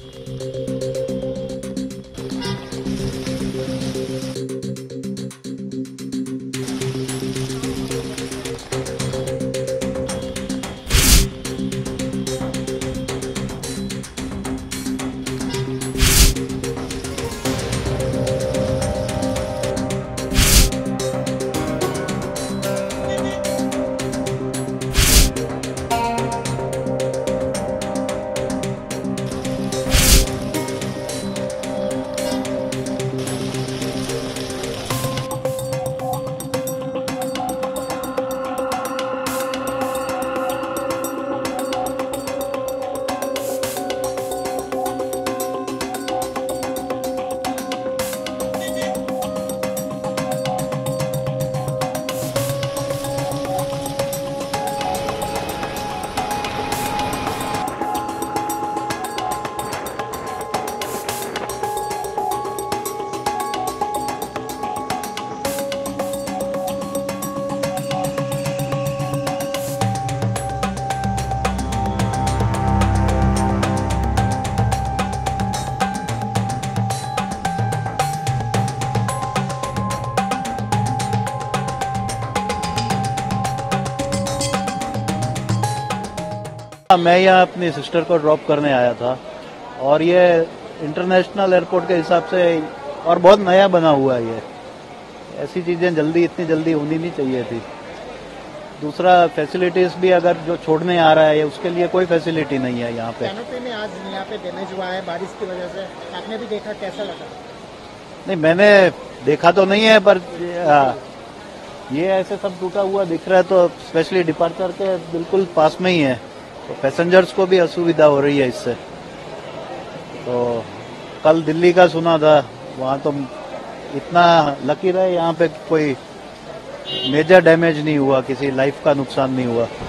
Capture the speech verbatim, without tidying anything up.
मैं यहाँ अपनी सिस्टर को ड्रॉप करने आया था और ये इंटरनेशनल एयरपोर्ट के हिसाब से और बहुत नया बना हुआ है। ये ऐसी चीजें जल्दी इतनी जल्दी होनी नहीं चाहिए थी। दूसरा फैसिलिटीज भी अगर जो छोड़ने आ रहा है उसके लिए कोई फैसिलिटी नहीं है यहाँ पे। कैनोपी में आज यहाँ पे डैमेज हुआ है बारिश की वजह से, आपने भी देखा, कैसा लगा? नहीं, मैंने देखा तो नहीं है, पर ये ऐसे सब टूटा हुआ दिख रहा है तो स्पेशली डिपार्चर के बिल्कुल पास में ही है, तो पैसेंजर्स को भी असुविधा हो रही है इससे। तो कल दिल्ली का सुना था, वहाँ तो इतना लकी रहे यहाँ पे कोई मेजर डैमेज नहीं हुआ, किसी लाइफ का नुकसान नहीं हुआ।